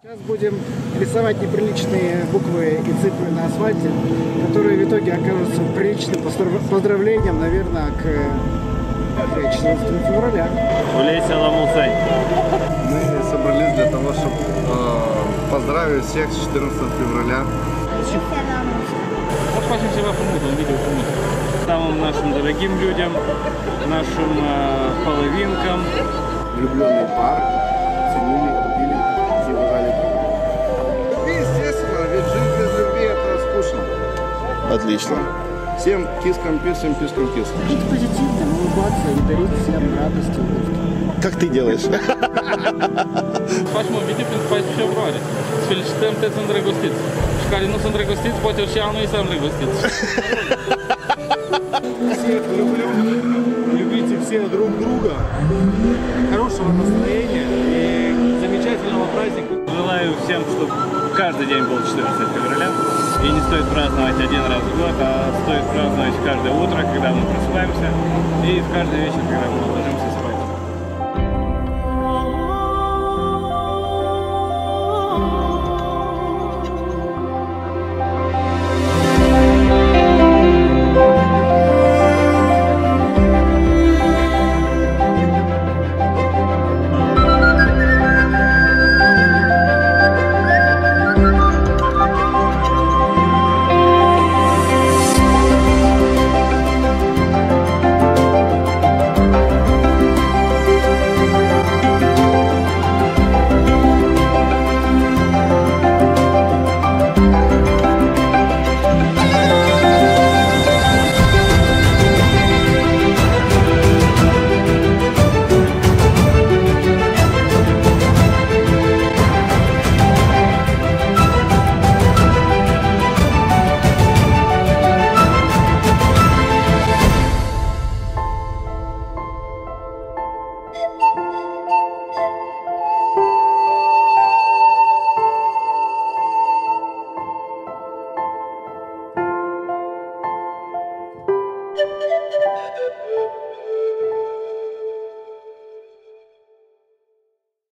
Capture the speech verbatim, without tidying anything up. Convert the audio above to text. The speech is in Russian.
Сейчас будем рисовать неприличные буквы и цифры на асфальте, которые в итоге окажутся приличным поздравлением, наверное, к четырнадцатому февраля. Мы собрались для того, чтобы э, поздравить всех с четырнадцатым февраля. Самым нашим дорогим людям, нашим э, половинкам. Влюбленные пары ценили, любили и уважали. Ну, естественно, ведь жить без любви это скучно. Отлично. Всем кискам, пискам, пискам, кискам. Быть позитивным, улыбаться и дарить всем радость и улыбки. Как ты делаешь? Facem un video pentru paisprezece februarie. Să felicităm toți sunt îndrăgostiți. Și care nu sunt îndrăgostiți, poate și anul ei să îndrăgostiți. Всех люблю. Любите все друг друга. Хорошего настроения и замечательного праздника. Желаю всем, чтобы каждый день был четырнадцатого февраля. И не стоит праздновать один раз в год, а стоит праздновать каждое утро, когда мы просыпаемся, и в каждый вечер, когда мы ложимся.